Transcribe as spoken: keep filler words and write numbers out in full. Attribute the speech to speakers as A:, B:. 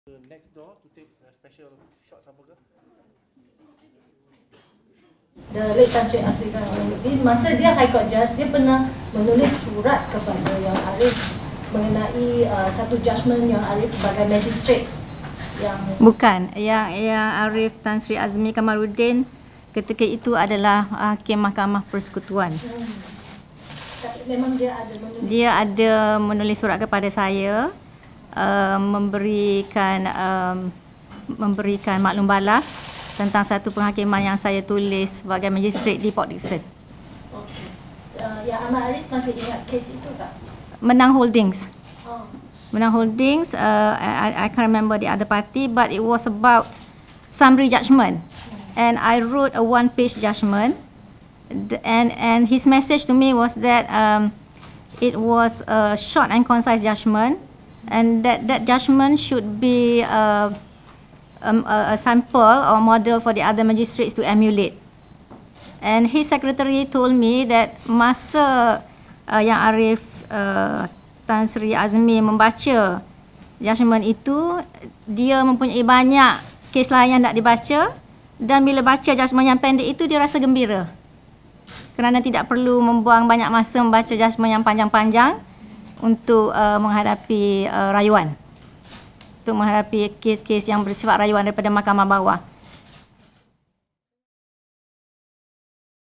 A: Next door to take a special shot sama ke?
B: The late Tan Sri Azmi Kamaruddin, masa dia High Court Judge, dia pernah menulis surat kepada Yang Arif mengenai uh, satu judgement Yang Arif sebagai magistrate. Yang
C: Bukan, yang yang Arif Tan Sri Azmi Kamaruddin ketika itu adalah hakim Mahkamah Persekutuan.
B: Hmm. Tapi memang dia ada menulis.
C: Dia ada menulis surat kepada saya, uh, memberikan um, memberikan maklum balas tentang satu penghakiman yang saya tulis sebagai magistrate di Port Dickson.
B: Okay. Uh, yang Ahmad Arif masih ingat kes itu tak?
C: Menang Holdings.
B: Oh.
C: Menang Holdings, uh, I, I can't remember the other party, but it was about summary judgement. And I wrote a one-page judgement. And, and his message to me was that um, it was a short and concise judgement, and that, that judgement should be uh, um, a, a sample or model for the other magistrates to emulate. And his secretary told me that masa uh, Yang Arif uh, Tan Sri Azmi membaca judgement itu, dia mempunyai banyak kes lain yang tak dibaca, dan bila baca judgement yang pendek itu dia rasa gembira kerana tidak perlu membuang banyak masa membaca judgement yang panjang-panjang untuk uh, menghadapi uh, rayuan, untuk menghadapi kes-kes yang bersifat rayuan daripada mahkamah bawah.